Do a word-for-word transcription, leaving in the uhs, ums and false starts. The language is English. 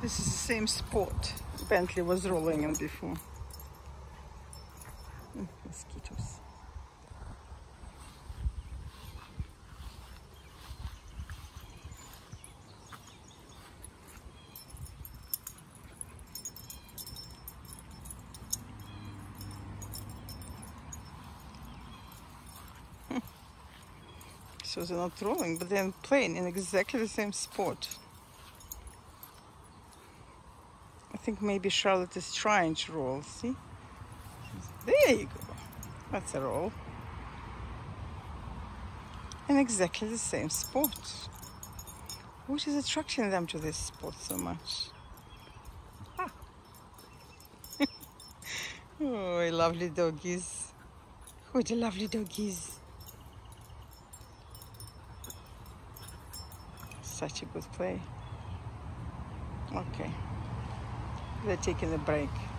This is the same spot Bentley was rolling in before. Mm, mosquitoes. So they're not rolling, but they're playing in exactly the same spot. I think maybe Charlotte is trying to roll, see? There you go. That's a roll. In exactly the same spot. What is attracting them to this spot so much? Ah. Oh, lovely doggies. What a lovely doggies. Such a good play. Okay. They're taking a break.